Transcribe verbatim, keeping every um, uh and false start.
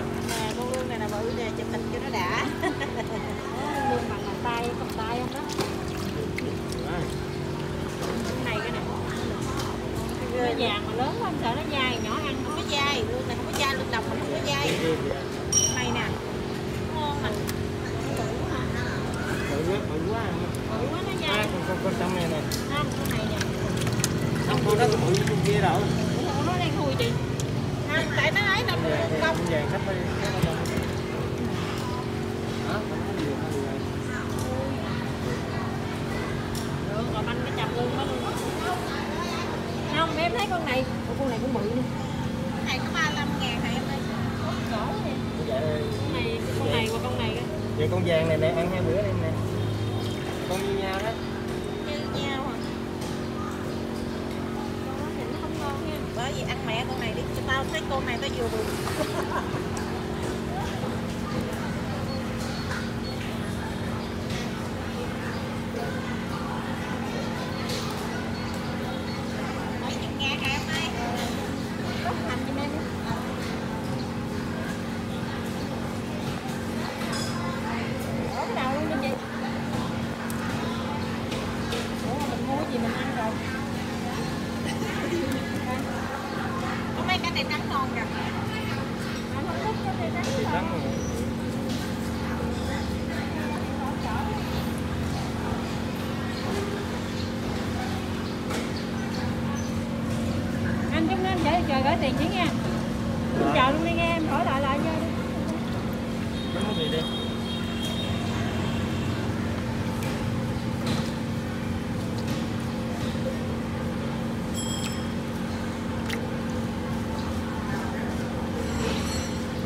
Nè con lương này là bự nè, chụp hình cho nó đã. Lương bằng bàn tay, cầm tay không đó. Cái này cái này. Cái vàng mà lớn quá, sợ nó dai, nhỏ ăn Không có dai, lương này không có dai, lương đồng mình không có dai. Này nè, ngon mà. Bự quá, bự quá. Bự quá nó dai. À, con con con trong này nè. Không, cái này nè. Không, con đó có bự như con kia đâu. Ủa, nó đang thui chị. À, tại nó ấy đâu công. Con vàng sắp đi. Đó, Được, rồi anh mới chập lương đó luôn. Không, em thấy con này, ủa, con này cũng bự luôn. Cái này có ba mươi lăm ngàn hả em ơi? Cổ nè. Con này, con này và con này kìa. vậy con vàng này nè, ăn hai bữa em nè. Con như nhau đó. Như nhau hả? Con đó thì nó không ngon nha. Bởi vì ăn mẹ con này đi, cho tao thấy con này tao vừa bự. Mấy chục ngàn hả em ơi? Có hành cho em. Ở cái đầu luôn đi chị. Ủa mà mình mua gì mình ăn rồi. Có mấy cái này trắng ngon kìa. Anh không thích cái này trắng Thì rồi. trắng rồi. Anh chúng anh để chờ gửi tiền chứ nha. Chờ luôn đi nghe em hỏi lại lại cho đi. Trắng cái gì đi.